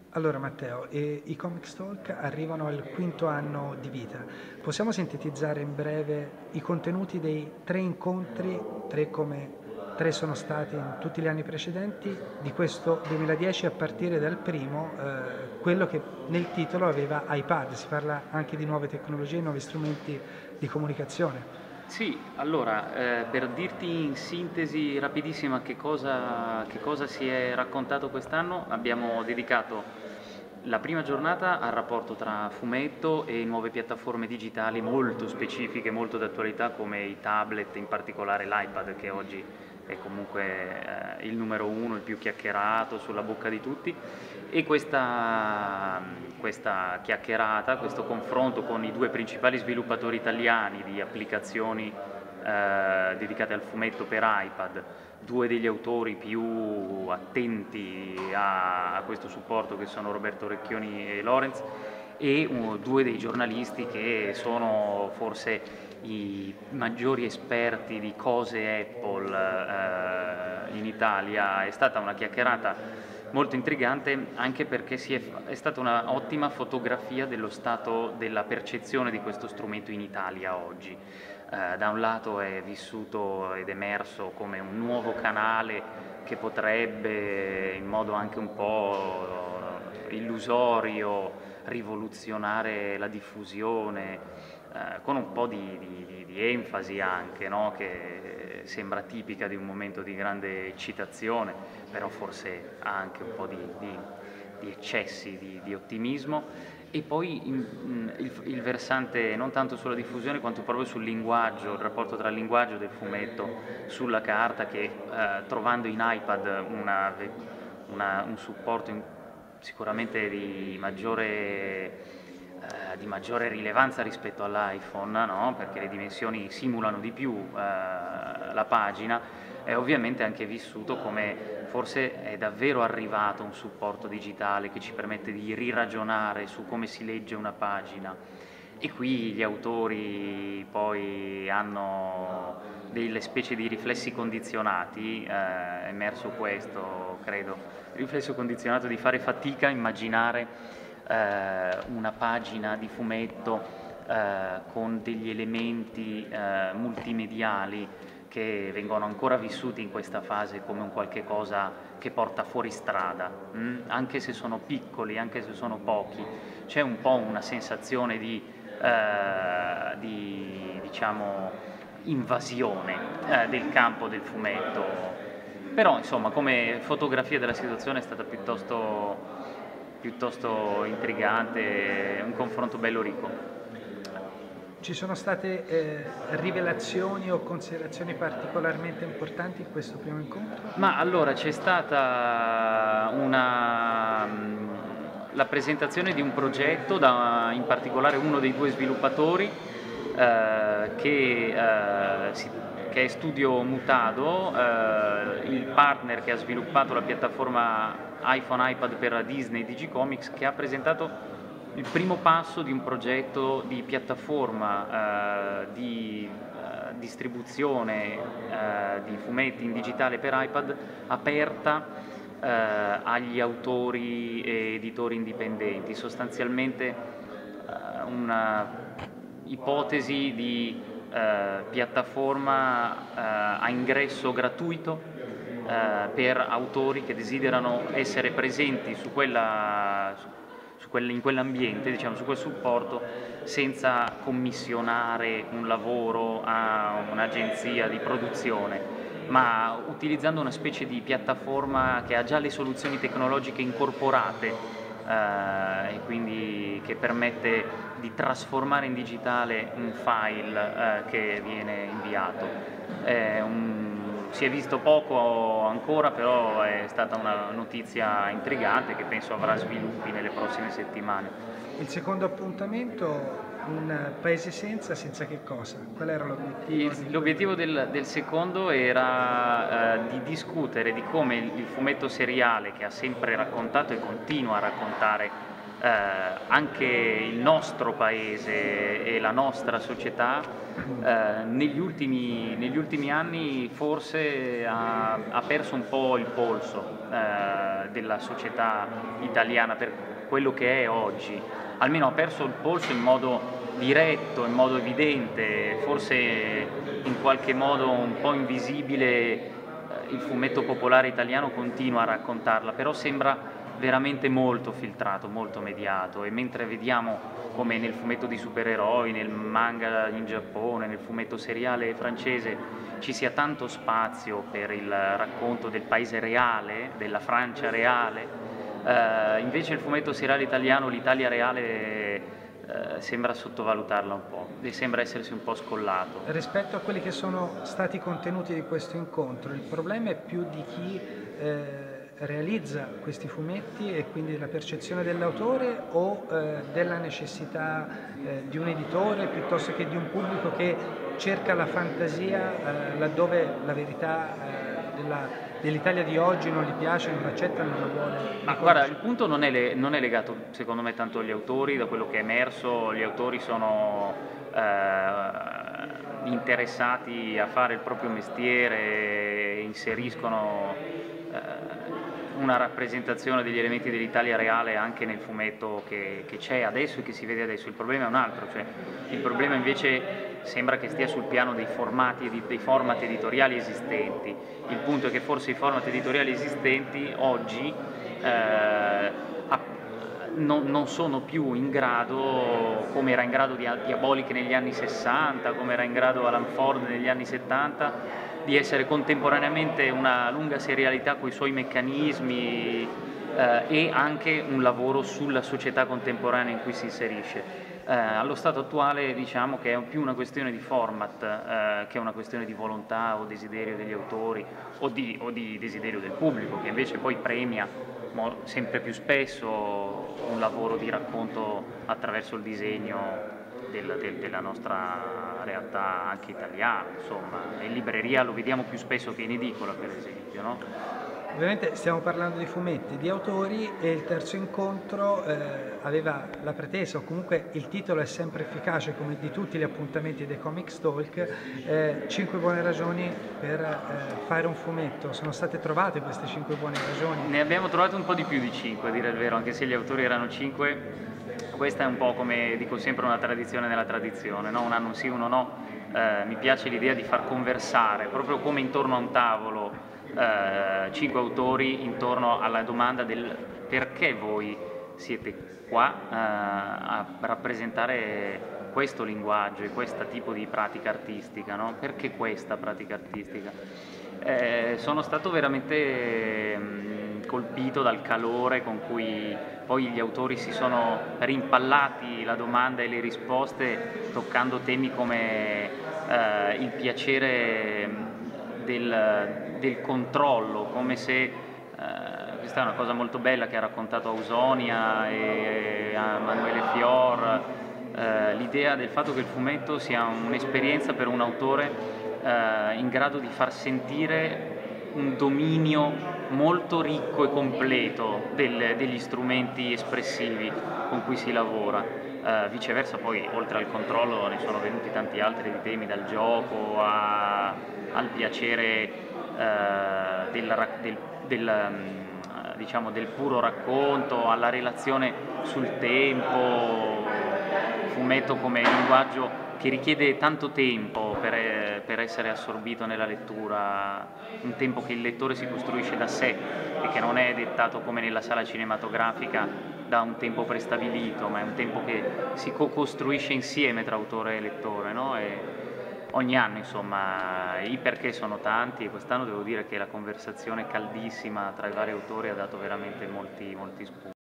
Allora Matteo, i Comics Talk arrivano al quinto anno di vita. Possiamo sintetizzare in breve i contenuti dei tre incontri, tre come tre sono stati in tutti gli anni precedenti, di questo 2010 a partire dal primo, quello che nel titolo aveva iPad, si parla anche di nuove tecnologie, nuovi strumenti di comunicazione. Sì, allora, per dirti in sintesi rapidissima che cosa si è raccontato quest'anno, abbiamo dedicato la prima giornata al rapporto tra fumetto e nuove piattaforme digitali molto specifiche, molto d'attualità come i tablet, in particolare l'iPad che oggi è comunque il numero uno, il più chiacchierato, sulla bocca di tutti. E questa chiacchierata, questo confronto con i due principali sviluppatori italiani di applicazioni dedicate al fumetto per iPad, due degli autori più attenti a questo supporto che sono Roberto Recchioni e Lorenz, e due dei giornalisti che sono forse i maggiori esperti di cose Apple in Italia. È stata una chiacchierata molto intrigante anche perché è stata una ottima fotografia dello stato della percezione di questo strumento in Italia oggi. Da un lato è vissuto ed emerso come un nuovo canale che potrebbe in modo anche un po' illusorio rivoluzionare la diffusione, con un po' di enfasi anche, no? Che sembra tipica di un momento di grande eccitazione, però forse ha anche un po' di eccessi di ottimismo. E poi il versante non tanto sulla diffusione quanto proprio sul linguaggio, il rapporto tra il linguaggio del fumetto sulla carta che trovando in iPad un supporto sicuramente di maggiore rilevanza rispetto all'iPhone, no? Perché le dimensioni simulano di più la pagina, è ovviamente anche vissuto come forse è davvero arrivato un supporto digitale che ci permette di riragionare su come si legge una pagina. E qui gli autori poi hanno delle specie di riflessi condizionati, è emerso questo, credo, il riflesso condizionato di fare fatica a immaginare una pagina di fumetto con degli elementi multimediali che vengono ancora vissuti in questa fase come un qualche cosa che porta fuori strada, anche se sono piccoli, anche se sono pochi. C'è un po' una sensazione diciamo, invasione del campo del fumetto, però insomma come fotografia della situazione è stata piuttosto intrigante, un confronto bello ricco. Ci sono state rivelazioni o considerazioni particolarmente importanti in questo primo incontro? Ma allora c'è stata la presentazione di un progetto da in particolare uno dei due sviluppatori che è Studio Mutado, il partner che ha sviluppato la piattaforma iPhone iPad per la Disney Digicomics, che ha presentato il primo passo di un progetto di piattaforma di distribuzione di fumetti in digitale per iPad aperta agli autori e editori indipendenti, sostanzialmente una ipotesi di piattaforma a ingresso gratuito per autori che desiderano essere presenti in quell'ambiente, diciamo, su quel supporto, senza commissionare un lavoro a un'agenzia di produzione, ma utilizzando una specie di piattaforma che ha già le soluzioni tecnologiche incorporate e quindi che permette di trasformare in digitale un file che viene inviato. Si è visto poco ancora, però è stata una notizia intrigante che penso avrà sviluppi nelle prossime settimane. Il secondo appuntamento, un paese senza che cosa? Qual era l'obiettivo? L'obiettivo del secondo era di discutere di come il fumetto seriale, che ha sempre raccontato e continua a raccontare anche il nostro paese e la nostra società negli ultimi anni forse ha perso un po' il polso della società italiana per quello che è oggi, almeno ha perso il polso in modo diretto, in modo evidente, forse in qualche modo un po' invisibile. Il fumetto popolare italiano continua a raccontarla, però sembra veramente molto filtrato, molto mediato, e mentre vediamo come nel fumetto di supereroi, nel manga in Giappone, nel fumetto seriale francese ci sia tanto spazio per il racconto del paese reale, della Francia reale, invece il fumetto seriale italiano, l'Italia reale, sembra sottovalutarla un po' e sembra essersi un po' scollato. Rispetto a quelli che sono stati i contenuti di questo incontro, il problema è più di chi realizza questi fumetti e quindi della percezione dell'autore o della necessità di un editore piuttosto che di un pubblico che cerca la fantasia laddove la verità dell'Italia di oggi non gli piace, non l'accetta, non la vuole. Ma guarda, il punto non è legato secondo me tanto agli autori. Da quello che è emerso, gli autori sono interessati a fare il proprio mestiere, inseriscono una rappresentazione degli elementi dell'Italia reale anche nel fumetto che c'è adesso e che si vede adesso. Il problema è un altro, cioè il problema invece sembra che stia sul piano dei format editoriali esistenti. Il punto è che forse i format editoriali esistenti oggi non sono più in grado, come era in grado di Diabolic negli anni 60, come era in grado Alan Ford negli anni 70, di essere contemporaneamente una lunga serialità con i suoi meccanismi e anche un lavoro sulla società contemporanea in cui si inserisce. Allo stato attuale diciamo che è più una questione di format che una questione di volontà o desiderio degli autori o di desiderio del pubblico, che invece poi premia sempre più spesso un lavoro di racconto attraverso il disegno della nostra realtà anche italiana. Insomma, in libreria lo vediamo più spesso che in edicola, per esempio, no? Ovviamente stiamo parlando di fumetti, di autori, e il terzo incontro aveva la pretesa, o comunque il titolo è sempre efficace come di tutti gli appuntamenti dei Comics Talk, 5 buone ragioni per fare un fumetto. Sono state trovate queste 5 buone ragioni? Ne abbiamo trovate un po' di più di 5, a dire il vero, anche se gli autori erano 5. Questa è un po', come dico sempre, una tradizione nella tradizione, no? Un anno sì, uno no. Mi piace l'idea di far conversare, proprio come intorno a un tavolo, 5 autori intorno alla domanda del perché voi siete qua a rappresentare questo linguaggio e questo tipo di pratica artistica, no? Perché questa pratica artistica? Sono stato veramente colpito dal calore con cui poi gli autori si sono rimpallati la domanda e le risposte, toccando temi come il piacere del controllo, come se questa è una cosa molto bella che ha raccontato Ausonia e a Manuele Fior, l'idea del fatto che il fumetto sia un'esperienza per un autore in grado di far sentire un dominio molto ricco e completo degli strumenti espressivi con cui si lavora. Viceversa poi, oltre al controllo, ne sono venuti tanti altri di temi, dal gioco al piacere diciamo, del puro racconto, alla relazione sul tempo, fumetto come linguaggio che richiede tanto tempo per essere assorbito nella lettura, un tempo che il lettore si costruisce da sé e che non è dettato come nella sala cinematografica da un tempo prestabilito, ma è un tempo che si co-costruisce insieme tra autore e lettore, no? E ogni anno, insomma, i perché sono tanti, e quest'anno devo dire che la conversazione caldissima tra i vari autori ha dato veramente molti spunti.